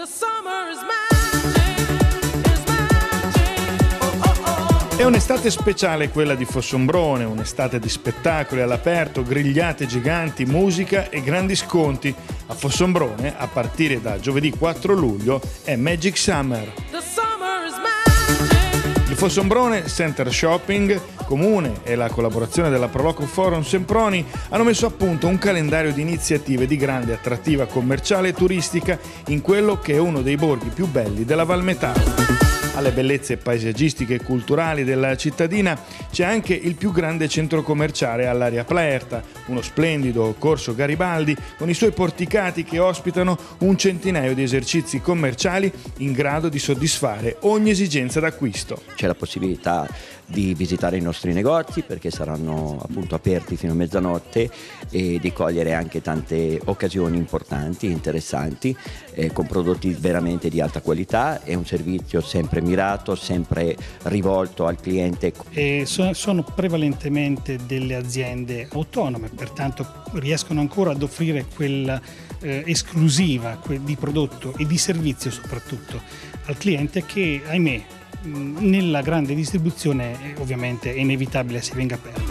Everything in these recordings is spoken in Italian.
È un'estate speciale quella di Fossombrone, un'estate di spettacoli all'aperto, grigliate giganti, musica e grandi sconti. A Fossombrone, a partire da giovedì 4 luglio, è Magic Summer. Il Fossombrone Center Shopping Comune e la collaborazione della Proloco Forum Semproni hanno messo a punto un calendario di iniziative di grande attrattiva commerciale e turistica in quello che è uno dei borghi più belli della Valmetà. Alle bellezze paesaggistiche e culturali della cittadina c'è anche il più grande centro commerciale all'aria aperta, uno splendido corso Garibaldi con i suoi porticati che ospitano un centinaio di esercizi commerciali in grado di soddisfare ogni esigenza d'acquisto. C'è la possibilità di visitare i nostri negozi perché saranno appunto aperti fino a mezzanotte e di cogliere anche tante occasioni importanti, interessanti, con prodotti veramente di alta qualità e un servizio sempre mirato, sempre rivolto al cliente. Sono prevalentemente delle aziende autonome, pertanto riescono ancora ad offrire quella esclusiva di prodotto e di servizio soprattutto al cliente che, ahimè, nella grande distribuzione ovviamente è inevitabile si venga a perdere.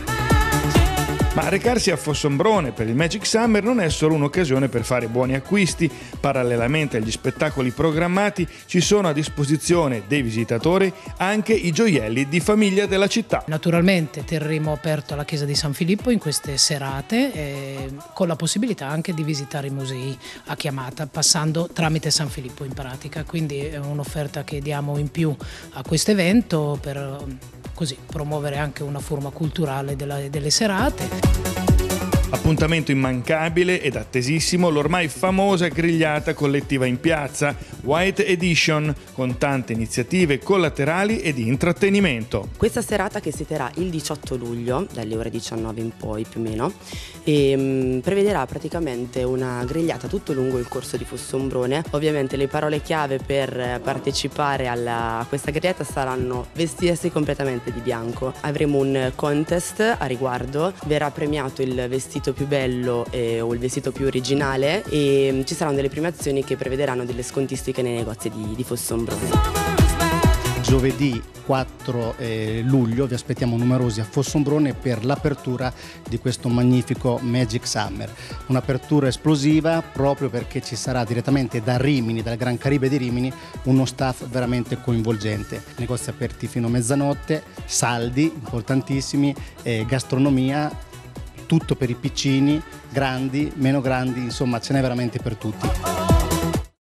Ma recarsi a Fossombrone per il Magic Summer non è solo un'occasione per fare buoni acquisti. Parallelamente agli spettacoli programmati ci sono a disposizione dei visitatori anche i gioielli di famiglia della città. Naturalmente terremo aperto la chiesa di San Filippo in queste serate con la possibilità anche di visitare i musei a chiamata passando tramite San Filippo in pratica, quindi è un'offerta che diamo in più a questo evento per così promuovere anche una forma culturale delle serate. Appuntamento immancabile ed attesissimo l'ormai famosa grigliata collettiva in piazza, White Edition, con tante iniziative collaterali e di intrattenimento. Questa serata che si terrà il 18 luglio, dalle ore 19 in poi più o meno, prevederà praticamente una grigliata tutto lungo il corso di Fossombrone. Ovviamente le parole chiave per partecipare a questa grigliata saranno vestirsi completamente di bianco. Avremo un contest a riguardo, verrà premiato il vestito più bello o il vestito più originale e ci saranno delle premiazioni che prevederanno delle scontistiche nei negozi di Fossombrone. Giovedì 4 luglio vi aspettiamo numerosi a Fossombrone per l'apertura di questo magnifico Magic Summer. Un'apertura esplosiva proprio perché ci sarà direttamente da Rimini, dal Gran Caribe di Rimini, uno staff veramente coinvolgente. Negozi aperti fino a mezzanotte, saldi importantissimi, gastronomia, tutto per i piccini, grandi, meno grandi, insomma ce n'è veramente per tutti.